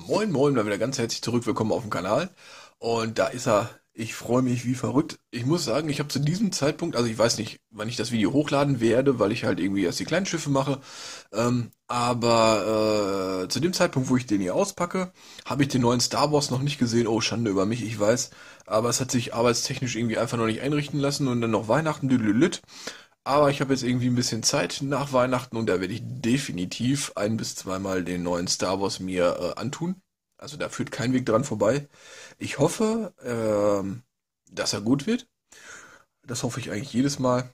Moin Moin, mal wieder ganz herzlich zurück, willkommen auf dem Kanal. Und da ist er. Ich freue mich wie verrückt. Ich muss sagen, ich habe zu diesem Zeitpunkt, also ich weiß nicht, wann ich das Video hochladen werde, weil ich halt irgendwie erst die kleinen Schiffe mache. Aber zu dem Zeitpunkt, wo ich den hier auspacke, habe ich den neuen Star Wars noch nicht gesehen. Oh, Schande über mich, ich weiß. Aber es hat sich arbeitstechnisch irgendwie einfach noch nicht einrichten lassen und dann noch Weihnachten, düdelüt. Aber ich habe jetzt irgendwie ein bisschen Zeit nach Weihnachten und da werde ich definitiv ein bis zweimal den neuen Star Wars mir antun. Also da führt kein Weg dran vorbei. Ich hoffe, dass er gut wird. Das hoffe ich eigentlich jedes Mal.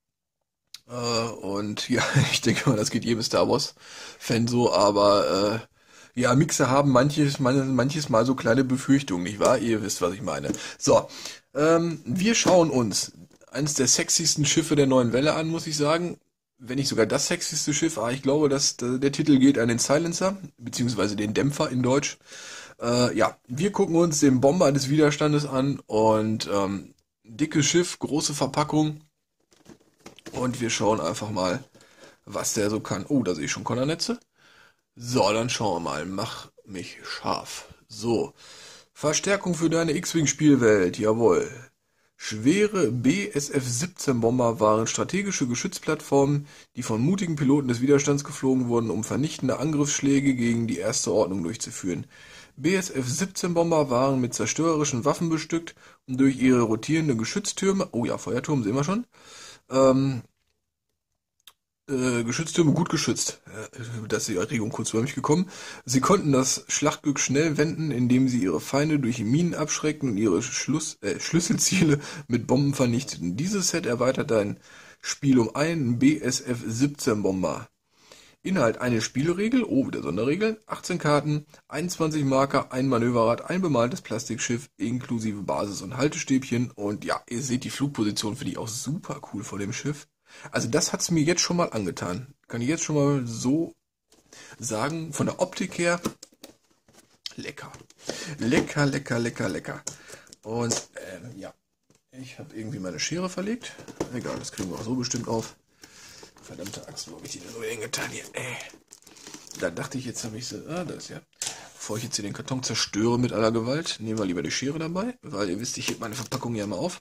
Und ja, ich denke mal, das geht jedem Star Wars-Fan so, aber ja, Mixer haben manches Mal so kleine Befürchtungen, nicht wahr? Ihr wisst, was ich meine. So, wir schauen uns eines der sexiesten Schiffe der neuen Welle an, muss ich sagen. Wenn nicht sogar das sexyste Schiff, ich glaube, dass der Titel geht an den Silencer, beziehungsweise den Dämpfer in Deutsch. Ja, wir gucken uns den Bomber des Widerstandes an und dickes Schiff, große Verpackung und wir schauen einfach mal, was der so kann. Oh, da sehe ich schon Konternetze. So, dann schauen wir mal. Mach mich scharf. So, Verstärkung für deine X-Wing-Spielwelt, jawohl. Schwere BSF-17-Bomber waren strategische Geschützplattformen, die von mutigen Piloten des Widerstands geflogen wurden, um vernichtende Angriffsschläge gegen die Erste Ordnung durchzuführen. BSF-17-Bomber waren mit zerstörerischen Waffen bestückt und durch ihre rotierenden Geschütztürme, oh ja, Feuerturm sehen wir schon, ähm, Geschütztürme gut geschützt. Da ist die Erregung kurz über mich gekommen. Sie konnten das Schlachtglück schnell wenden, indem sie ihre Feinde durch Minen abschreckten und ihre Schlüsselziele mit Bomben vernichteten. Dieses Set erweitert dein Spiel um einen BSF-17-Bomber. Inhalt eine Spielregel, oh, wieder Sonderregeln, 18 Karten, 21 Marker, ein Manöverrad, ein bemaltes Plastikschiff, inklusive Basis- und Haltestäbchen. Und ja, ihr seht die Flugposition, finde ich auch super cool von dem Schiff. Also das hat's mir jetzt schon mal angetan. Kann ich jetzt schon mal so sagen. Von der Optik her, lecker. Lecker, lecker, lecker, lecker. Und ja, ich habe irgendwie meine Schere verlegt. Egal, das kriegen wir auch so bestimmt auf. Verdammte Axt, wo habe ich die denn so hingetan hier? Da dachte ich, jetzt habe ich sie. Da ist ja. Bevor ich jetzt hier den Karton zerstöre mit aller Gewalt, nehmen wir lieber die Schere dabei, weil ihr wisst, ich heb meine Verpackung ja mal auf.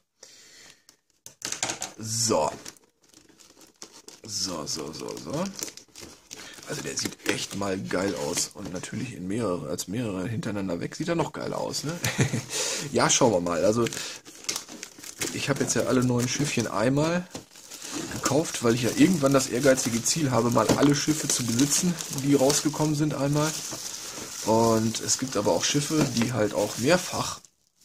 So. So. Also der sieht echt mal geil aus. Und natürlich als mehrere hintereinander weg sieht er noch geiler aus, ne? Ja, schauen wir mal. Also ich habe jetzt ja alle neuen Schiffchen einmal gekauft, weil ich ja irgendwann das ehrgeizige Ziel habe, mal alle Schiffe zu besitzen, die rausgekommen sind einmal. Und es gibt aber auch Schiffe, die halt auch mehrfach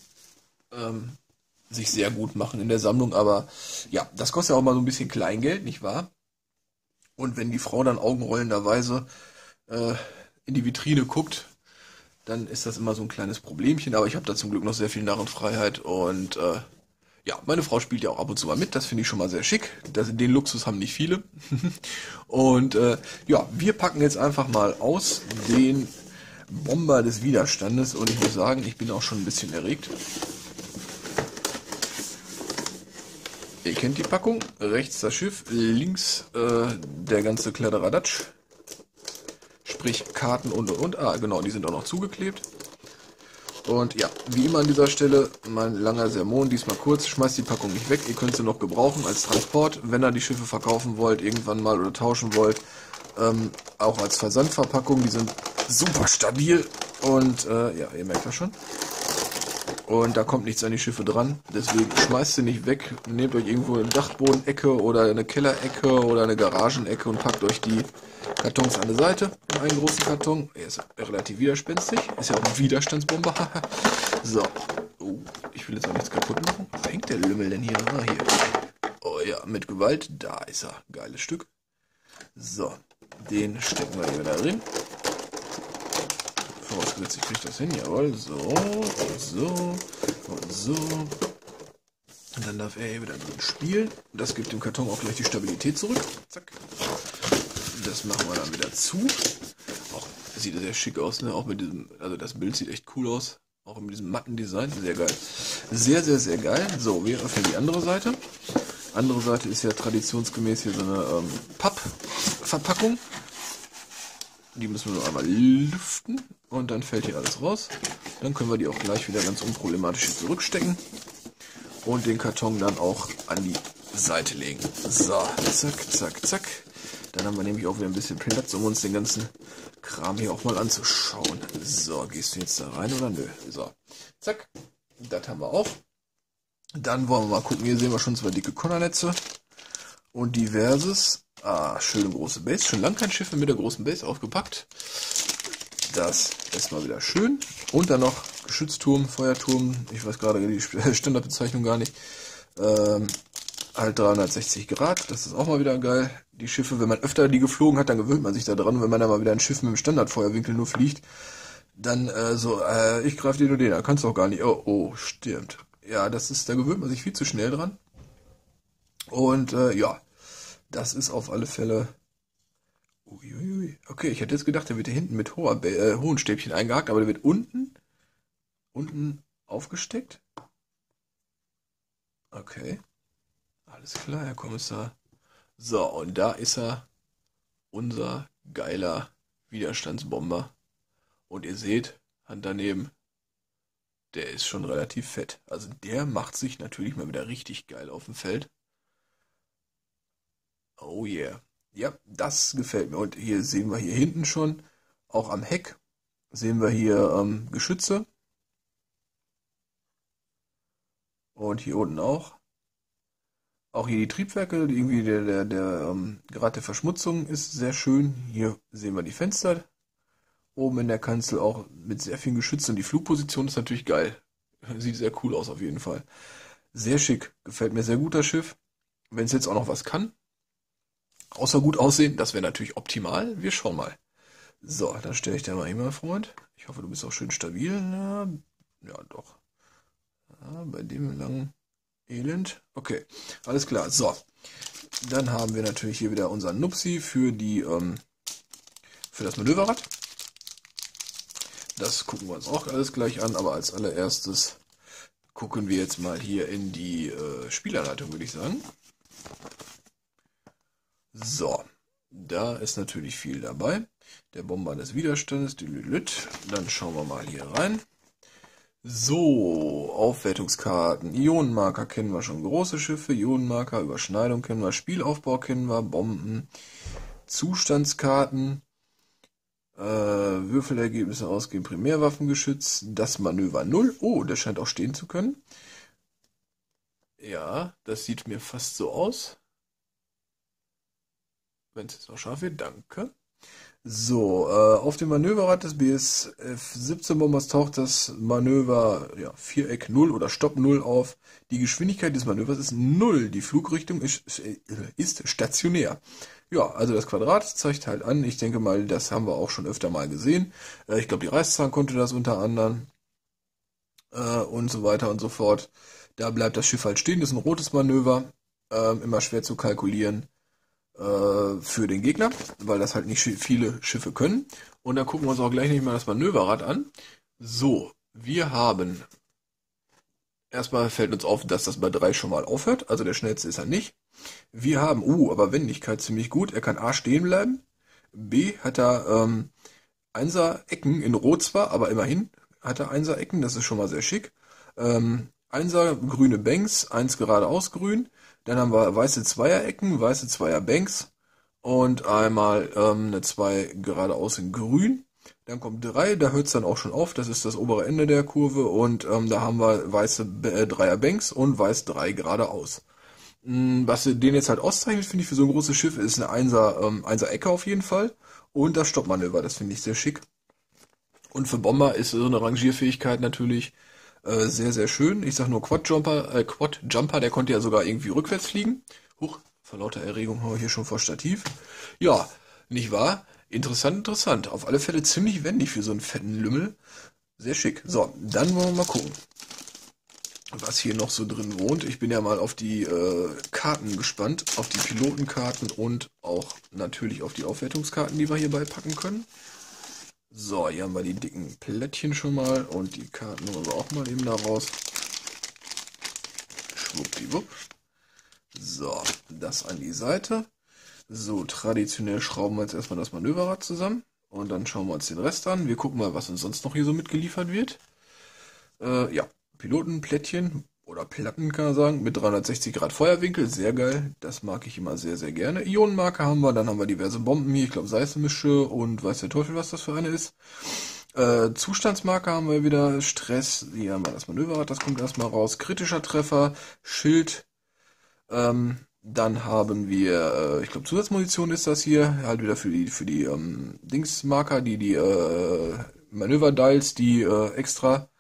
sich sehr gut machen in der Sammlung. Aber ja, das kostet ja auch mal so ein bisschen Kleingeld, nicht wahr? Und wenn die Frau dann augenrollenderweise in die Vitrine guckt, dann ist das immer so ein kleines Problemchen. Aber ich habe da zum Glück noch sehr viel Narrenfreiheit. Und ja, meine Frau spielt ja auch ab und zu mal mit. Das finde ich schon mal sehr schick. Den Luxus haben nicht viele. Und ja, wir packen jetzt einfach mal aus den Bomber des Widerstandes. Und ich muss sagen, ich bin auch schon ein bisschen erregt. Ihr kennt die Packung, rechts das Schiff, links der ganze Kladderadatsch, sprich Karten und. Genau, die sind auch noch zugeklebt. Und ja, wie immer an dieser Stelle, mein langer Sermon, diesmal kurz, schmeißt die Packung nicht weg, ihr könnt sie noch gebrauchen als Transport, wenn ihr die Schiffe verkaufen wollt, irgendwann mal oder tauschen wollt, auch als Versandverpackung, die sind super stabil und ja, ihr merkt das schon. Und da kommt nichts an die Schiffe dran. Deswegen schmeißt sie nicht weg. Nehmt euch irgendwo eine Dachbodenecke oder eine Kellerecke oder eine Garagenecke und packt euch die Kartons an der Seite in einen großen Karton. Er ist relativ widerspenstig. Ist ja auch ein Widerstandsbomber. So. Oh, ich will jetzt auch nichts kaputt machen. Wo hängt der Lümmel denn hier? Hier. Oh ja, mit Gewalt. Da ist er. Geiles Stück. So. Den stecken wir hier wieder drin. Vorausgesetzt, ich kriege das hin, jawohl, so, und so, und so. Und dann darf er hier wieder drin spielen. Das gibt dem Karton auch gleich die Stabilität zurück. Zack. Das machen wir dann wieder zu. Auch sieht sehr schick aus, ne? Auch mit diesem, also das Bild sieht echt cool aus. Auch mit diesem matten Design, sehr geil. Sehr, sehr, sehr geil. So, wir öffnen die andere Seite. Andere Seite ist ja traditionsgemäß hier so eine Pappverpackung. Die müssen wir nur einmal lüften und dann fällt hier alles raus. Dann können wir die auch gleich wieder ganz unproblematisch hier zurückstecken und den Karton dann auch an die Seite legen. So, zack, zack, zack. Dann haben wir nämlich auch wieder ein bisschen Platz, um uns den ganzen Kram hier auch mal anzuschauen. So, gehst du jetzt da rein oder nö? So, zack. Das haben wir auch. Dann wollen wir mal gucken. Hier sehen wir schon 2 dicke Connernetze und diverses. Ah, schöne große Base. Schon lange kein Schiff mit der großen Base aufgepackt. Das ist mal wieder schön. Und dann noch Geschützturm, Feuerturm. Ich weiß gerade die Standardbezeichnung gar nicht. Halt 360 Grad. Das ist auch mal wieder geil. Die Schiffe, wenn man öfter die geflogen hat, dann gewöhnt man sich da dran. Und wenn man dann mal wieder ein Schiff mit dem Standardfeuerwinkel nur fliegt, dann ich greife den und den. Da kannst du auch gar nicht. Oh, oh, stimmt. Ja, da gewöhnt man sich viel zu schnell dran. Und ja, das ist auf alle Fälle. Uiuiui. Okay, ich hätte jetzt gedacht, der wird hier hinten mit hohen Stäbchen eingehakt, aber der wird unten aufgesteckt. Okay, alles klar, Herr Kommissar. So, und da ist er, unser geiler Widerstandsbomber. Und ihr seht, Hand daneben, der ist schon relativ fett. Also der macht sich natürlich mal wieder richtig geil auf dem Feld. Oh yeah. Ja, das gefällt mir. Und hier sehen wir hier hinten schon, auch am Heck, sehen wir hier Geschütze. Und hier unten auch. Auch hier die Triebwerke, irgendwie der Grad der Verschmutzung ist sehr schön. Hier sehen wir die Fenster. Oben in der Kanzel auch mit sehr vielen Geschützen. Und die Flugposition ist natürlich geil. Sieht sehr cool aus auf jeden Fall. Sehr schick. Gefällt mir sehr gut das Schiff. Wenn es jetzt auch noch was kann. Außer gut aussehen, das wäre natürlich optimal. Wir schauen mal. So, dann stelle ich dir mal hin, mein Freund. Ich hoffe, du bist auch schön stabil. Ja, ja doch. Ja, bei dem langen Elend. Okay, alles klar. So, dann haben wir natürlich hier wieder unseren Nupsi für für das Manöverrad. Das gucken wir uns auch alles gleich an, aber als allererstes gucken wir jetzt mal hier in die Spielanleitung, würde ich sagen. So, da ist natürlich viel dabei. Der Bomber des Widerstandes, die Lüt. Dann schauen wir mal hier rein. So, Aufwertungskarten. Ionenmarker kennen wir schon. Große Schiffe, Ionenmarker, Überschneidung kennen wir. Spielaufbau kennen wir. Bomben. Zustandskarten. Würfelergebnisse ausgeben. Primärwaffengeschütz. Das Manöver 0. Oh, der scheint auch stehen zu können. Ja, das sieht mir fast so aus. Wenn es jetzt noch scharf wird, danke. So, auf dem Manöverrad des BSF 17 Bombers taucht das Manöver Viereck 0 oder Stopp 0 auf. Die Geschwindigkeit des Manövers ist 0. Die Flugrichtung ist stationär. Ja, also das Quadrat zeigt halt an. Ich denke mal, das haben wir auch schon öfter mal gesehen. Ich glaube, die Reißzahn konnte das unter anderem. Und so weiter und so fort. Da bleibt das Schiff halt stehen. Das ist ein rotes Manöver. Immer schwer zu kalkulieren für den Gegner, weil das halt nicht viele Schiffe können. Und dann gucken wir uns auch gleich nicht mal das Manöverrad an. So, wir haben, erstmal fällt uns auf, dass das bei 3 schon mal aufhört, also der schnellste ist er nicht. Wir haben, aber Wendigkeit ziemlich gut, er kann A stehen bleiben, B hat er 1er Ecken in Rot zwar, aber immerhin hat er 1er Ecken, das ist schon mal sehr schick. 1er grüne Banks, 1 geradeaus grün. Dann haben wir weiße Zweierecken, weiße Zweierbanks und einmal eine 2 geradeaus in grün. Dann kommt 3, da hört es dann auch schon auf, das ist das obere Ende der Kurve und da haben wir weiße Dreierbanks und weiß 3 geradeaus. Was den jetzt halt auszeichnet, finde ich, für so ein großes Schiff, ist eine 1er Ecke auf jeden Fall und das Stoppmanöver, das finde ich sehr schick. Und für Bomber ist so eine Rangierfähigkeit natürlich sehr, sehr schön. Ich sag nur Quad-Jumper, der konnte ja sogar irgendwie rückwärts fliegen. Huch, vor lauter Erregung haue ich hier schon vor Stativ. Ja, nicht wahr? Interessant. Auf alle Fälle ziemlich wendig für so einen fetten Lümmel. Sehr schick. So, dann wollen wir mal gucken, was hier noch so drin wohnt. Ich bin ja mal auf die Karten gespannt, auf die Pilotenkarten und auch natürlich auf die Aufwertungskarten, die wir hierbei packen können. So, hier haben wir die dicken Plättchen schon mal und die Karten holen wir auch mal eben da raus. Schwuppdiwupp. So, das an die Seite. So, traditionell schrauben wir jetzt erstmal das Manöverrad zusammen. Und dann schauen wir uns den Rest an. Wir gucken mal, was uns sonst noch hier so mitgeliefert wird. Ja, Pilotenplättchen oder Platten kann man sagen, mit 360 Grad Feuerwinkel, sehr geil. Das mag ich immer sehr, sehr gerne. Ionenmarker haben wir, dann haben wir diverse Bomben hier, ich glaube Seismische und weiß der Teufel, was das für eine ist. Zustandsmarker haben wir wieder, Stress, hier haben wir das Manöverrad, das kommt erstmal raus, kritischer Treffer, Schild, dann haben wir, ich glaube Zusatzmunition ist das hier, halt wieder für die Dingsmarker, die Manöverdials, die extra,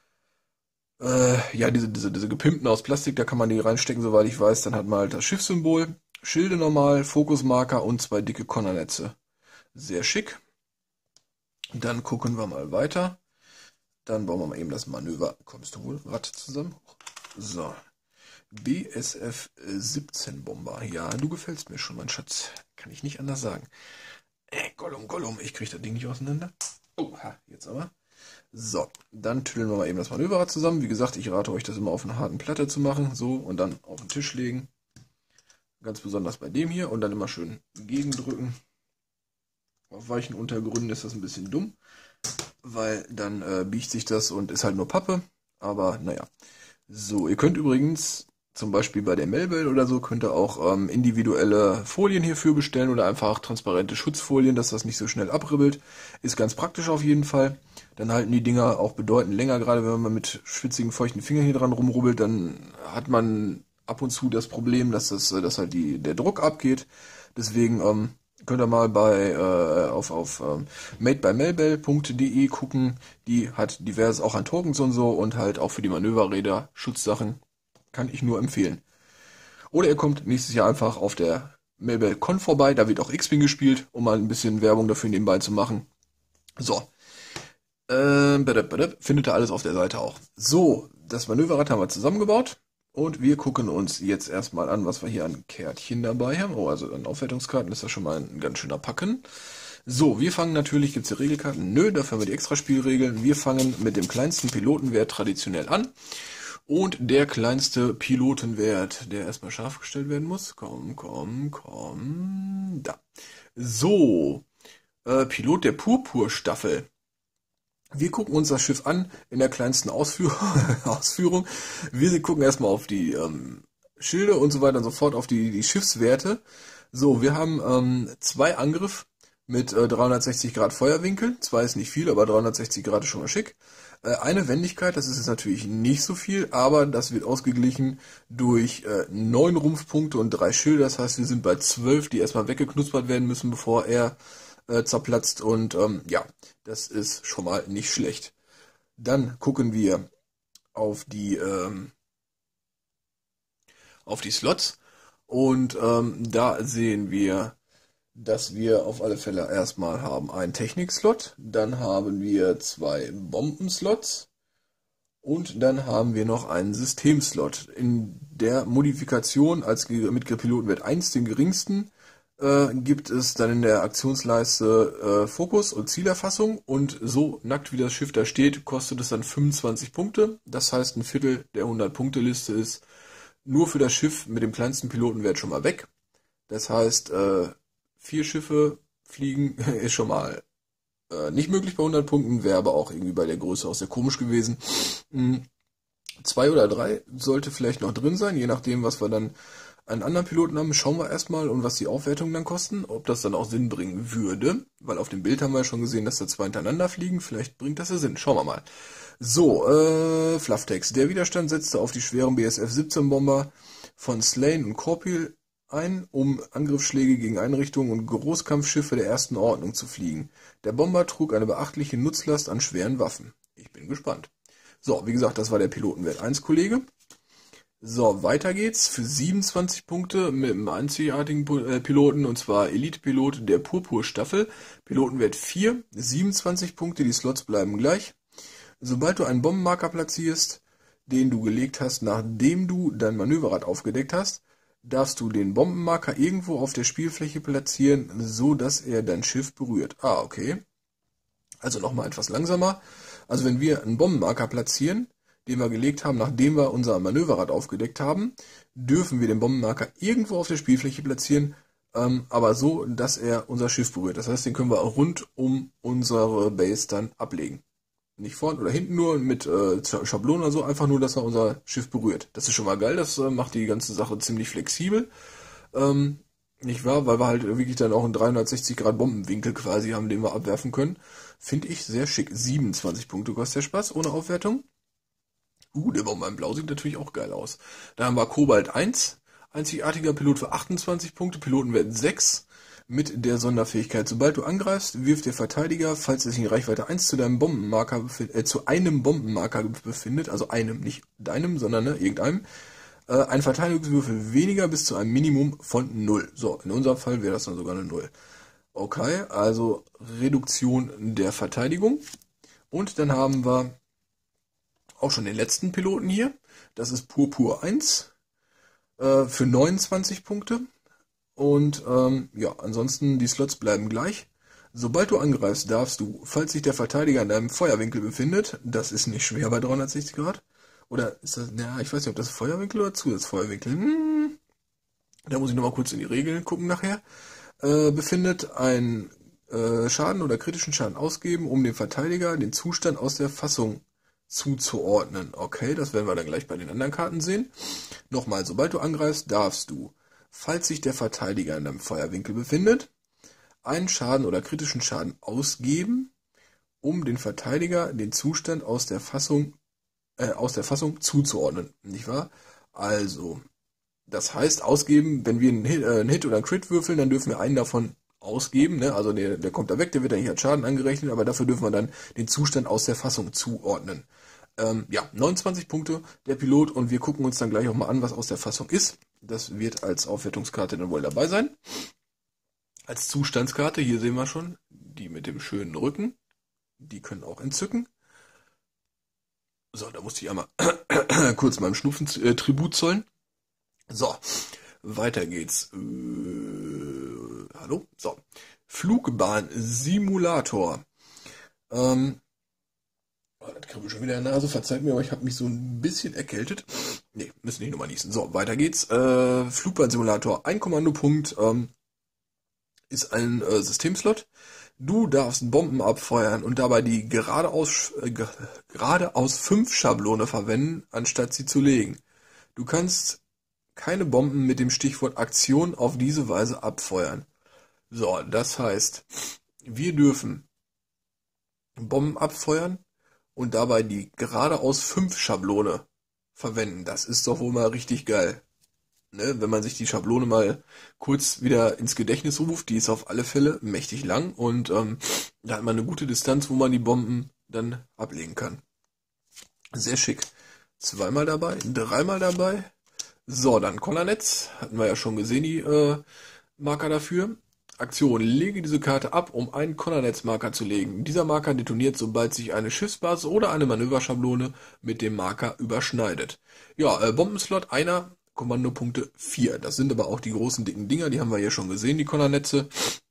ja, diese gepimpten aus Plastik, da kann man die reinstecken, soweit ich weiß, dann hat man halt das Schiffssymbol, Schilde normal, Fokusmarker und 2 dicke Konnernetze. Sehr schick. Dann gucken wir mal weiter. Dann bauen wir mal eben das Manöver-Konstruierrad zusammen. So. BSF 17 Bomber. Ja, du gefällst mir schon, mein Schatz. Kann ich nicht anders sagen. Gollum, ich krieg das Ding nicht auseinander. Oh, jetzt aber. So, dann tüdeln wir mal eben das Manöverrad zusammen. Wie gesagt, ich rate euch, das immer auf einer harten Platte zu machen. So, und dann auf den Tisch legen. Ganz besonders bei dem hier. Und dann immer schön gegendrücken. Auf weichen Untergründen ist das ein bisschen dumm, weil dann biegt sich das und ist halt nur Pappe. Aber naja. So, ihr könnt übrigens zum Beispiel bei der Melbel oder so, könnt ihr auch individuelle Folien hierfür bestellen oder einfach transparente Schutzfolien, dass das nicht so schnell abribbelt. Ist ganz praktisch auf jeden Fall. Dann halten die Dinger auch bedeutend länger, gerade wenn man mit schwitzigen, feuchten Fingern hier dran rumrubbelt, dann hat man ab und zu das Problem, dass halt der Druck abgeht. Deswegen könnt ihr mal auf madebymelbel.de gucken. Die hat divers auch an Tokens und so und halt auch für die Manöverräder Schutzsachen. Kann ich nur empfehlen. Oder ihr kommt nächstes Jahr einfach auf der Melbel Con vorbei. Da wird auch X-Wing gespielt, um mal ein bisschen Werbung dafür nebenbei zu machen. So. Findet ihr alles auf der Seite auch. So, das Manöverrad haben wir zusammengebaut. Und wir gucken uns jetzt erstmal an, was wir hier an Kärtchen dabei haben. Oh, also an Aufwertungskarten ist das schon mal ein ganz schöner Packen. So, wir fangen natürlich, gibt es hier Regelkarten? Nö, dafür haben wir die Extraspielregeln. Wir fangen mit dem kleinsten Pilotenwert traditionell an. Und der kleinste Pilotenwert, der erstmal scharf gestellt werden muss. Komm. Da. So, Pilot der Purpurstaffel. Wir gucken uns das Schiff an in der kleinsten Ausführung. Wir gucken erstmal auf die Schilde und so weiter und so fort, auf die Schiffswerte. So, wir haben 2 Angriff mit 360 Grad Feuerwinkel. 2 ist nicht viel, aber 360 Grad ist schon mal schick. Eine Wendigkeit, das ist jetzt natürlich nicht so viel, aber das wird ausgeglichen durch 9 Rumpfpunkte und 3 Schilde. Das heißt, wir sind bei 12, die erstmal weggeknuspert werden müssen, bevor er zerplatzt. Und ja, das ist schon mal nicht schlecht. Dann gucken wir auf die Slots und da sehen wir, dass wir auf alle Fälle erstmal haben einen Technik-Slot, dann haben wir 2 Bombenslots und dann haben wir noch einen Systemslot. In der Modifikation mit Pilotenwert 1, den geringsten, gibt es dann in der Aktionsleiste Fokus und Zielerfassung und so nackt wie das Schiff da steht, kostet es dann 25 Punkte. Das heißt, ein Viertel der 100-Punkte-Liste ist nur für das Schiff mit dem kleinsten Pilotenwert schon mal weg. Das heißt, 4 Schiffe fliegen ist schon mal nicht möglich bei 100 Punkten, wäre aber auch irgendwie bei der Größe auch sehr komisch gewesen. 2 oder 3 sollte vielleicht noch drin sein, je nachdem, was wir dann an anderen Piloten haben. Schauen wir erstmal und was die Aufwertungen dann kosten, ob das dann auch Sinn bringen würde, weil auf dem Bild haben wir ja schon gesehen, dass da 2 hintereinander fliegen, vielleicht bringt das ja Sinn, schauen wir mal. So, Flufftext. Der Widerstand setzte auf die schweren BSF 17 Bomber von Slane und Corpil ein, um Angriffsschläge gegen Einrichtungen und Großkampfschiffe der ersten Ordnung zu fliegen. Der Bomber trug eine beachtliche Nutzlast an schweren Waffen. Ich bin gespannt. So, wie gesagt, das war der Pilotenwert 1, Kollege. So, weiter geht's für 27 Punkte mit einem einzigartigen Piloten, und zwar Elite-Pilot der Purpurstaffel. Pilotenwert 4, 27 Punkte, die Slots bleiben gleich. Sobald du einen Bombenmarker platzierst, den du gelegt hast, nachdem du dein Manöverrad aufgedeckt hast, darfst du den Bombenmarker irgendwo auf der Spielfläche platzieren, so dass er dein Schiff berührt. Ah, okay. Also nochmal etwas langsamer. Also wenn wir einen Bombenmarker platzieren, den wir gelegt haben, nachdem wir unser Manöverrad aufgedeckt haben, dürfen wir den Bombenmarker irgendwo auf der Spielfläche platzieren, aber so, dass er unser Schiff berührt. Das heißt, den können wir rund um unsere Base dann ablegen. Nicht vorn oder hinten nur mit Schablonen oder so, einfach nur, dass er unser Schiff berührt. Das ist schon mal geil, das macht die ganze Sache ziemlich flexibel. Nicht wahr? Weil wir halt wirklich dann auch einen 360 Grad Bombenwinkel quasi haben, den wir abwerfen können. Finde ich sehr schick. 27 Punkte kostet der Spaß, ohne Aufwertung. Der Bomber in Blau sieht natürlich auch geil aus. Da haben wir Kobalt 1, einzigartiger Pilot für 28 Punkte, Pilotenwert 6 mit der Sonderfähigkeit. Sobald du angreifst, wirft der Verteidiger, falls er sich in Reichweite 1 zu deinem Bombenmarker zu einem Bombenmarker befindet, also einem, nicht deinem, sondern irgendeinem, ein Verteidigungswürfel weniger bis zu einem Minimum von 0. So, in unserem Fall wäre das dann sogar eine 0. Okay, also Reduktion der Verteidigung. Und dann haben wir auch schon den letzten Piloten hier. Das ist Purpur 1 für 29 Punkte. Und ja, ansonsten die Slots bleiben gleich. Sobald du angreifst, darfst du, falls sich der Verteidiger in einem Feuerwinkel befindet, das ist nicht schwer bei 360 Grad, oder ist das, na, ich weiß nicht, ob das Feuerwinkel oder Zusatzfeuerwinkel, da muss ich nochmal kurz in die Regeln gucken nachher, befindet ein Schaden oder kritischen Schaden ausgeben, um dem Verteidiger den Zustand aus der Fassung zuzuordnen. Okay, das werden wir dann gleich bei den anderen Karten sehen. Nochmal, sobald du angreifst, darfst du, falls sich der Verteidiger in einem Feuerwinkel befindet, einen Schaden oder kritischen Schaden ausgeben, um den Verteidiger den Zustand aus der Fassung zuzuordnen. Nicht wahr? Also, das heißt, ausgeben, wenn wir einen Hit oder einen Crit würfeln, dann dürfen wir einen davon ausgeben, ne? Also der kommt da weg, der wird dann nicht als Schaden angerechnet, aber dafür dürfen wir dann den Zustand aus der Fassung zuordnen. Ja, 29 Punkte der Pilot und wir gucken uns dann gleich auch mal an, was aus der Fassung ist. Das wird als Aufwertungskarte dann wohl dabei sein. Als Zustandskarte, hier sehen wir schon, die mit dem schönen Rücken, die können auch entzücken. So, da musste ich einmal kurz meinem Schnupfen Tribut zollen. So, weiter geht's. Hallo? So. Flugbahn-Simulator. Das kribbelt schon wieder in der Nase. Verzeiht mir, aber ich habe mich so ein bisschen erkältet. Nee, müssen nicht nochmal niesen. So, weiter geht's. Flugbahn-Simulator. Ein Kommandopunkt ist ein Systemslot. Du darfst Bomben abfeuern und dabei die geradeaus 5 Schablone verwenden, anstatt sie zu legen. Du kannst keine Bomben mit dem Stichwort Aktion auf diese Weise abfeuern. So, das heißt, wir dürfen Bomben abfeuern und dabei die geradeaus 5 Schablone verwenden. Das ist doch wohl mal richtig geil. Ne? Wenn man sich die Schablone mal kurz wieder ins Gedächtnis ruft, die ist auf alle Fälle mächtig lang und da hat man eine gute Distanz, wo man die Bomben dann ablegen kann. Sehr schick. 2-mal dabei, 3-mal dabei. So, dann Kollernetz, hatten wir ja schon gesehen, die Marker dafür. Aktion, lege diese Karte ab, um einen Kollernetz-Marker zu legen. Dieser Marker detoniert, sobald sich eine Schiffsbasis oder eine Manöverschablone mit dem Marker überschneidet. Ja, Bombenslot, einer, Kommandopunkte 4. Das sind aber auch die großen, dicken Dinger, die haben wir hier schon gesehen, die Kollernetze.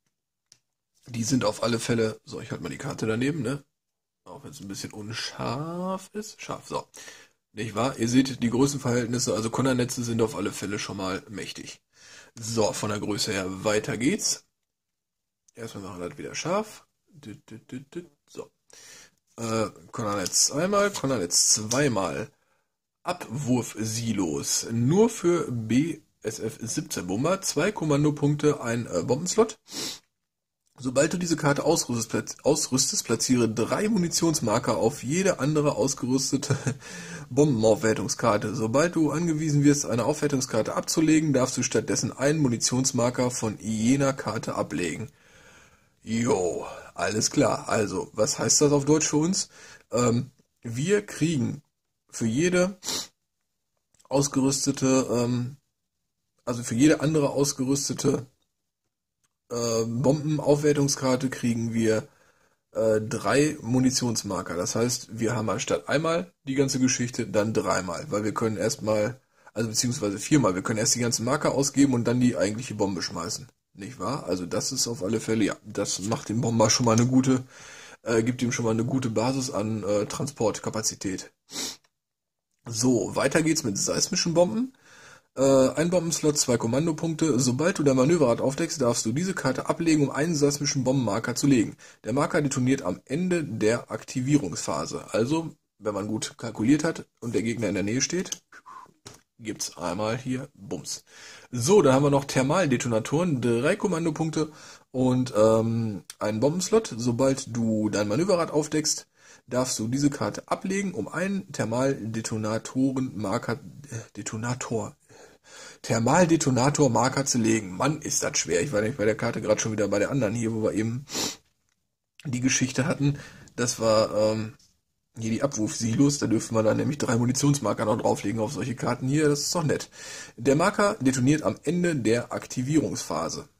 Die sind auf alle Fälle, so, ich halte mal die Karte daneben, ne? Auch wenn es ein bisschen unscharf ist. Scharf, so. Nicht wahr? Ihr seht die Größenverhältnisse, also Kollernetze sind auf alle Fälle schon mal mächtig. So, von der Größe her weiter geht's. Erstmal machen wir das wieder scharf. So. Kollernetz einmal, Kollernetz zweimal. Abwurfsilos. Nur für BSF-17 Bomber. 2 Kommandopunkte, ein Bombenslot. Sobald du diese Karte ausrüstest, platziere 3 Munitionsmarker auf jede andere ausgerüstete Bombenaufwertungskarte. Sobald du angewiesen wirst, eine Aufwertungskarte abzulegen, darfst du stattdessen einen Munitionsmarker von jener Karte ablegen. Jo, alles klar. Also, was heißt das auf Deutsch für uns? Wir kriegen für jede ausgerüstete, also für jede andere ausgerüstete Bombenaufwertungskarte kriegen wir 3 Munitionsmarker. Das heißt, wir haben anstatt einmal die ganze Geschichte, dann 3-mal, weil wir können erstmal, also beziehungsweise 4-mal, wir können erst die ganzen Marker ausgeben und dann die eigentliche Bombe schmeißen. Nicht wahr? Also das ist auf alle Fälle, ja, das macht dem Bomber schon mal eine gute, gibt ihm schon mal eine gute Basis an Transportkapazität. So, weiter geht's mit seismischen Bomben. Ein Bombenslot, 2 Kommandopunkte. Sobald du dein Manöverrad aufdeckst, darfst du diese Karte ablegen, um einen seismischen Bombenmarker zu legen. Der Marker detoniert am Ende der Aktivierungsphase. Also, wenn man gut kalkuliert hat und der Gegner in der Nähe steht, gibt's einmal hier Bums. So, dann haben wir noch Thermaldetonatoren, 3 Kommandopunkte und einen Bombenslot. Sobald du dein Manöverrad aufdeckst, darfst du diese Karte ablegen, um einen Thermaldetonator-Marker zu legen. Mann, ist das schwer. Ich war nicht bei der Karte gerade schon wieder bei der anderen hier, wo wir eben die Geschichte hatten. Das war hier die Abwurfsilos. Da dürfen wir dann nämlich 3 Munitionsmarker noch drauflegen auf solche Karten hier. Das ist doch nett. Der Marker detoniert am Ende der Aktivierungsphase.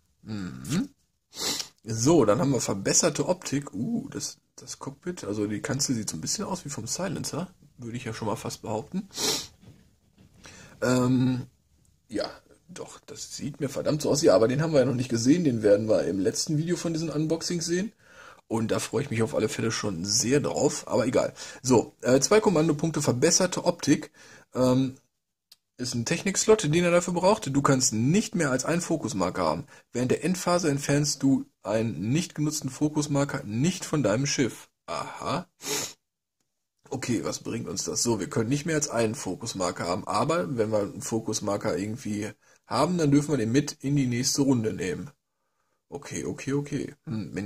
So, dann haben wir verbesserte Optik. Das Cockpit, also die Kanzel sieht so ein bisschen aus wie vom Silencer. Würde ich ja schon mal fast behaupten. Ja, doch, das sieht mir verdammt so aus. Ja, aber den haben wir ja noch nicht gesehen. Den werden wir im letzten Video von diesen Unboxings sehen. Und da freue ich mich auf alle Fälle schon sehr drauf. Aber egal. So, 2 Kommandopunkte, verbesserte Optik. Ist ein Technikslot, den er dafür braucht. Du kannst nicht mehr als einen Fokusmarker haben. Während der Endphase entfernst du einen nicht genutzten Fokusmarker nicht von deinem Schiff. Aha. Okay, was bringt uns das? So, wir können nicht mehr als einen Fokusmarker haben, aber wenn wir einen Fokusmarker irgendwie haben, dann dürfen wir den mit in die nächste Runde nehmen. Okay. Wenn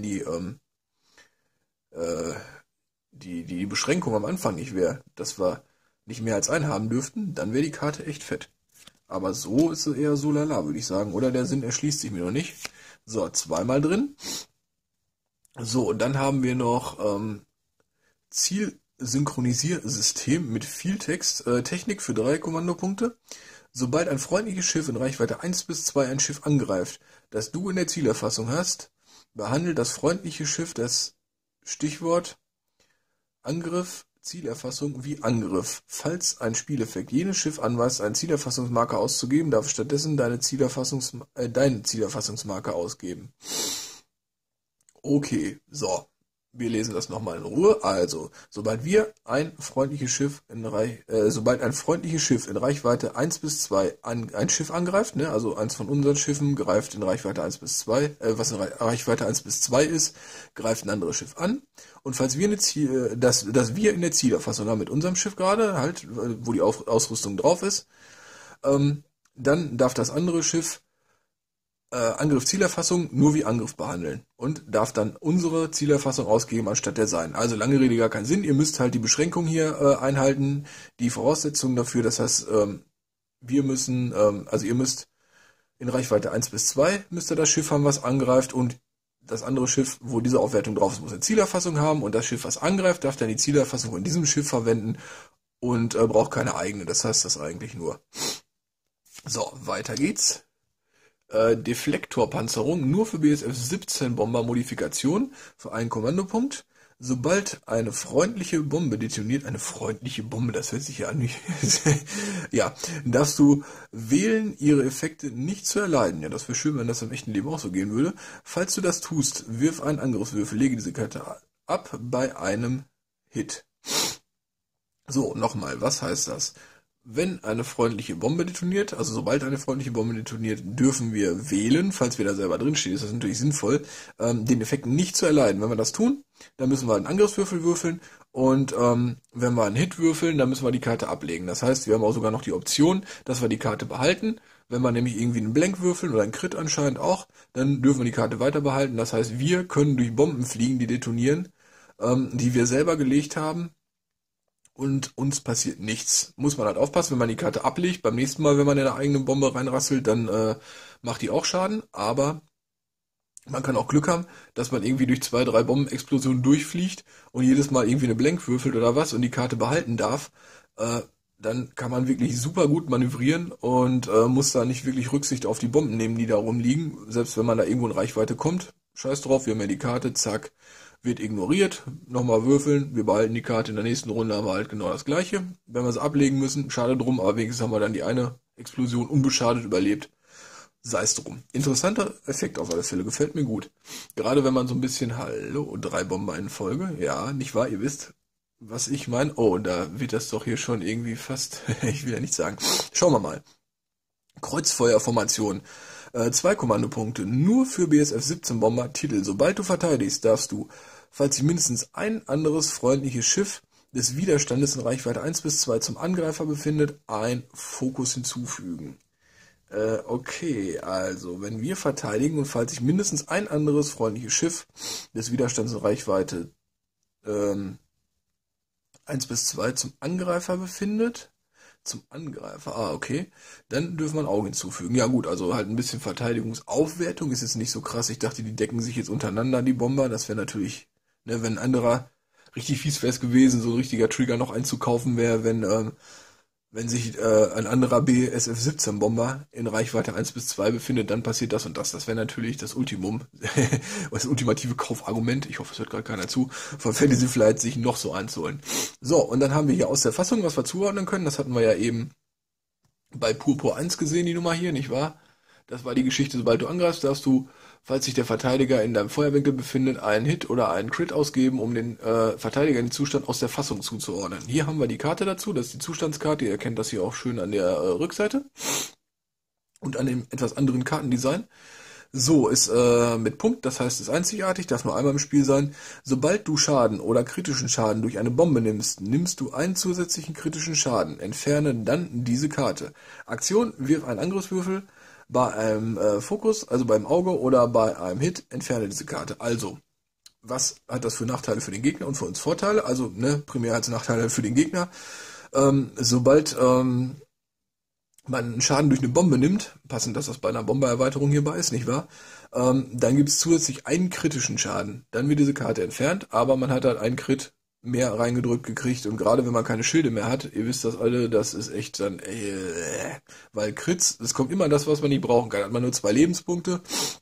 die Beschränkung am Anfang nicht wäre, dass wir nicht mehr als einen haben dürften, dann wäre die Karte echt fett. Aber so ist sie eher so lala, würde ich sagen. Oder der Sinn erschließt sich mir noch nicht. So, 2-mal drin. So, und dann haben wir noch Zielsynchronisiersystem mit viel Text, Technik für 3 Kommandopunkte. Sobald ein freundliches Schiff in Reichweite 1 bis 2 ein Schiff angreift, das du in der Zielerfassung hast, behandelt das freundliche Schiff das Stichwort Angriff, Zielerfassung wie Angriff. Falls ein Spieleffekt jenes Schiff anweist, einen Zielerfassungsmarker auszugeben, darf stattdessen deinen Zielerfassungsmarker ausgeben. Okay, so. Wir lesen das nochmal in Ruhe. Also, sobald ein freundliches Schiff in Reichweite 1 bis 2 ein Schiff angreift, ne, also eins von unseren Schiffen greift in Reichweite 1 bis 2, was in Reichweite 1 bis 2 ist, greift ein anderes Schiff an. Und falls wir dass wir in der Zielerfassung haben mit unserem Schiff gerade, halt, wo die Ausrüstung drauf ist, dann darf das andere Schiff Angriff Zielerfassung nur wie Angriff behandeln und darf dann unsere Zielerfassung ausgeben anstatt der seinen. Also lange Rede gar keinen Sinn. Ihr müsst halt die Beschränkung hier einhalten, die Voraussetzungen dafür. Das heißt, ihr müsst in Reichweite 1 bis 2 müsst ihr das Schiff haben, was angreift, und das andere Schiff, wo diese Aufwertung drauf ist, muss eine Zielerfassung haben, und das Schiff, was angreift, darf dann die Zielerfassung von diesem Schiff verwenden und braucht keine eigene. Das heißt das eigentlich nur. So, weiter geht's. Deflektorpanzerung nur für BSF 17 Bomber Modifikation für einen Kommandopunkt. Sobald eine freundliche Bombe detoniert, eine freundliche Bombe, das hört sich ja an wie, ja, darfst du wählen, ihre Effekte nicht zu erleiden. Ja, das wäre schön, wenn das im echten Leben auch so gehen würde. Falls du das tust, wirf einen Angriffswürfel, lege diese Karte ab bei einem Hit. So, nochmal, was heißt das? Wenn eine freundliche Bombe detoniert, also sobald eine freundliche Bombe detoniert, dürfen wir wählen, falls wir da selber drinstehen, ist das natürlich sinnvoll, den Effekt nicht zu erleiden. Wenn wir das tun, dann müssen wir einen Angriffswürfel würfeln, und wenn wir einen Hit würfeln, dann müssen wir die Karte ablegen. Das heißt, wir haben auch sogar noch die Option, dass wir die Karte behalten. Wenn wir nämlich irgendwie einen Blank würfeln oder einen Crit anscheinend auch, dann dürfen wir die Karte weiter behalten. Das heißt, wir können durch Bomben fliegen, die detonieren, die wir selber gelegt haben. Und uns passiert nichts. Muss man halt aufpassen, wenn man die Karte ablegt. Beim nächsten Mal, wenn man in eine eigene Bombe reinrasselt, dann macht die auch Schaden. Aber man kann auch Glück haben, dass man irgendwie durch 2, 3 Bombenexplosionen durchfliegt und jedes Mal irgendwie eine Blank würfelt oder was und die Karte behalten darf. Dann kann man wirklich super gut manövrieren und muss da nicht wirklich Rücksicht auf die Bomben nehmen, die da rumliegen. Selbst wenn man da irgendwo in Reichweite kommt. Scheiß drauf, wir haben ja die Karte, zack. Wird ignoriert, nochmal würfeln, wir behalten die Karte, in der nächsten Runde haben wir halt genau das gleiche. Wenn wir sie ablegen müssen, schade drum, aber wenigstens haben wir dann die eine Explosion unbeschadet überlebt. Sei es drum. Interessanter Effekt auf alle Fälle, gefällt mir gut. Gerade wenn man so ein bisschen, hallo, 3 Bomber in Folge, ja, nicht wahr, ihr wisst, was ich meine. Oh, da wird das doch hier schon irgendwie fast, ich will ja nicht sagen. Schauen wir mal. Kreuzfeuerformation. 2 Kommandopunkte. Nur für BSF-17 Bomber. Titel. Sobald du verteidigst, darfst du, falls sich mindestens ein anderes freundliches Schiff des Widerstandes in Reichweite 1 bis 2 zum Angreifer befindet, ein Fokus hinzufügen. Okay, also wenn wir verteidigen und falls sich mindestens ein anderes freundliches Schiff des Widerstands in Reichweite 1 bis 2 zum Angreifer befindet, zum Angreifer, okay, dann dürfen wir ein Auge hinzufügen. Ja gut, also halt ein bisschen Verteidigungsaufwertung ist jetzt nicht so krass. Ich dachte, die decken sich jetzt untereinander, die Bomber. Das wäre natürlich, ne, wenn ein anderer richtig fies wäre es gewesen, so ein richtiger Trigger noch einzukaufen wäre, wenn sich ein anderer BSF-17-Bomber in Reichweite 1 bis 2 befindet, dann passiert das und das. Das wäre natürlich das Ultimum, das ultimative Kaufargument. Ich hoffe, es hört gerade keiner zu, von Fantasy Flight sich noch so einzuholen. So, und dann haben wir hier aus der Fassung, was wir zuordnen können. Das hatten wir ja eben bei Purpur 1 gesehen, die Nummer hier, nicht wahr? Das war die Geschichte, sobald du angreifst, darfst du, falls sich der Verteidiger in deinem Feuerwinkel befindet, einen Hit oder einen Crit ausgeben, um den Verteidiger in den Zustand aus der Fassung zuzuordnen. Hier haben wir die Karte dazu, das ist die Zustandskarte, ihr erkennt das hier auch schön an der Rückseite und an dem etwas anderen Kartendesign. So, ist mit Punkt, das heißt, ist einzigartig, darf nur einmal im Spiel sein. Sobald du Schaden oder kritischen Schaden durch eine Bombe nimmst, nimmst du einen zusätzlichen kritischen Schaden. Entferne dann diese Karte. Aktion, wirf einen Angriffswürfel. Bei einem Fokus, also beim Auge oder bei einem Hit, entferne diese Karte. Also, was hat das für Nachteile für den Gegner und für uns Vorteile? Also, ne, primär als Nachteile für den Gegner. Sobald man einen Schaden durch eine Bombe nimmt, passend, dass das bei einer Bombererweiterung hierbei ist, nicht wahr? Dann gibt es zusätzlich einen kritischen Schaden. Dann wird diese Karte entfernt, aber man hat halt einen Crit mehr reingedrückt gekriegt und gerade wenn man keine Schilde mehr hat, ihr wisst das alle, das ist echt dann, weil Crits, es kommt immer das, was man nicht brauchen kann. Hat man nur 2 Lebenspunkte,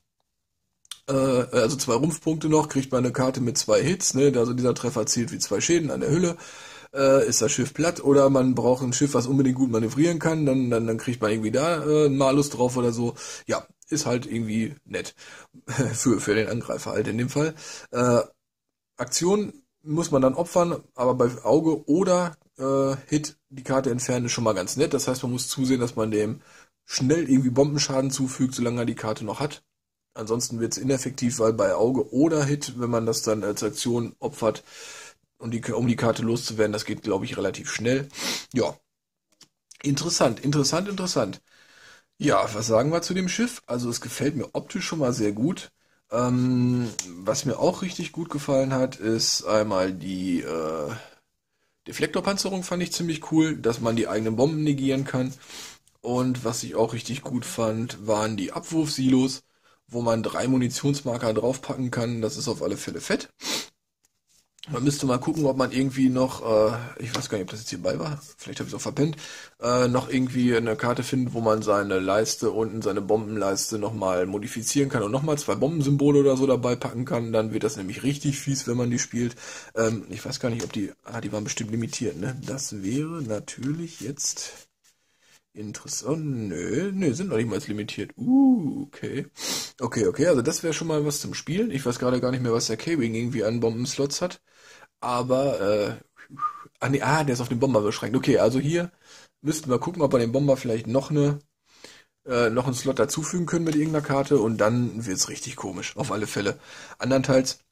also 2 Rumpfpunkte noch, kriegt man eine Karte mit 2 Hits, ne, also dieser Treffer zählt wie 2 Schäden an der Hülle, ist das Schiff platt oder man braucht ein Schiff, was unbedingt gut manövrieren kann, dann kriegt man irgendwie da einen Malus drauf oder so. Ja, ist halt irgendwie nett für den Angreifer halt in dem Fall. Aktion muss man dann opfern, aber bei Auge oder Hit die Karte entfernen ist schon mal ganz nett. Das heißt, man muss zusehen, dass man dem schnell irgendwie Bombenschaden zufügt, solange er die Karte noch hat. Ansonsten wird es ineffektiv, weil bei Auge oder Hit, wenn man das dann als Aktion opfert, um die Karte loszuwerden, das geht, glaube ich, relativ schnell. Ja, interessant. Ja, was sagen wir zu dem Schiff? Also es gefällt mir optisch schon mal sehr gut. Was mir auch richtig gut gefallen hat, ist einmal die Deflektorpanzerung fand ich ziemlich cool, dass man die eigenen Bomben negieren kann. Und was ich auch richtig gut fand, waren die Abwurfsilos, wo man 3 Munitionsmarker draufpacken kann. Das ist auf alle Fälle fett. Man müsste mal gucken, ob man irgendwie noch, ich weiß gar nicht, ob das jetzt hierbei war, vielleicht habe ich es auch verpennt, noch irgendwie eine Karte findet, wo man seine Leiste unten, seine Bombenleiste nochmal modifizieren kann und nochmal 2 Bombensymbole oder so dabei packen kann. Dann wird das nämlich richtig fies, wenn man die spielt. Ich weiß gar nicht, ob die waren bestimmt limitiert, ne? Das wäre natürlich jetzt interessant. Nö, sind noch nicht mal limitiert. Okay. Okay, also das wäre schon mal was zum Spielen. Ich weiß gerade gar nicht mehr, was der K-Wing irgendwie an Bombenslots hat. Aber, der ist auf den Bomber beschränkt. Okay, also hier müssten wir gucken, ob wir den Bomber vielleicht noch einen Slot dazufügen können mit irgendeiner Karte und dann wird's richtig komisch, auf alle Fälle. Andernteils,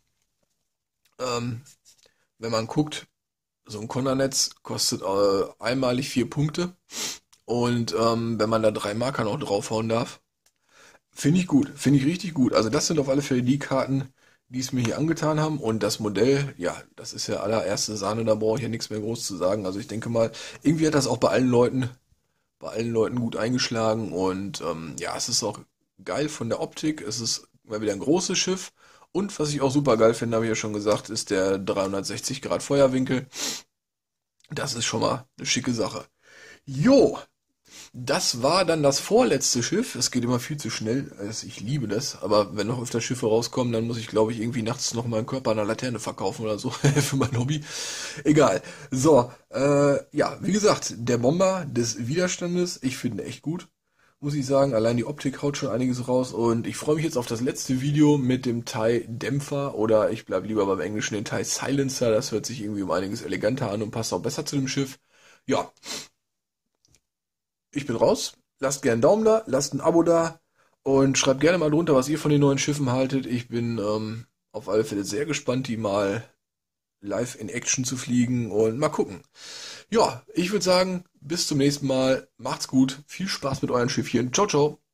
wenn man guckt, so ein Konnernetz kostet einmalig 4 Punkte und wenn man da 3 Marker noch draufhauen darf, finde ich gut, finde ich richtig gut. Also das sind auf alle Fälle die Karten, die es mir hier angetan haben. Und das Modell, ja, das ist ja allererste Sahne, da brauche ich ja nichts mehr groß zu sagen. Also ich denke mal, irgendwie hat das auch bei allen Leuten gut eingeschlagen. Und ja, es ist auch geil von der Optik. Es ist mal wieder ein großes Schiff. Und was ich auch super geil finde, habe ich ja schon gesagt, ist der 360 Grad Feuerwinkel. Das ist schon mal eine schicke Sache. Jo! Das war dann das vorletzte Schiff. Es geht immer viel zu schnell. Also ich liebe das. Aber wenn noch öfter Schiffe rauskommen, dann muss ich, glaube ich, irgendwie nachts noch meinen Körper an einer Laterne verkaufen oder so. Für mein Hobby. Egal. So, ja, wie gesagt, der Bomber des Widerstandes. Ich finde echt gut. Muss ich sagen. Allein die Optik haut schon einiges raus. Und ich freue mich jetzt auf das letzte Video mit dem TIE Dämpfer. Oder ich bleibe lieber beim Englischen, den TIE Silencer. Das hört sich irgendwie um einiges eleganter an und passt auch besser zu dem Schiff. Ja. Ich bin raus. lasst gerne einen Daumen da, lasst ein Abo da und schreibt gerne mal drunter, was ihr von den neuen Schiffen haltet. Ich bin auf alle Fälle sehr gespannt, die mal live in Action zu fliegen und mal gucken. Ja, ich würde sagen, bis zum nächsten Mal. Macht's gut. Viel Spaß mit euren Schiffchen. Ciao, ciao.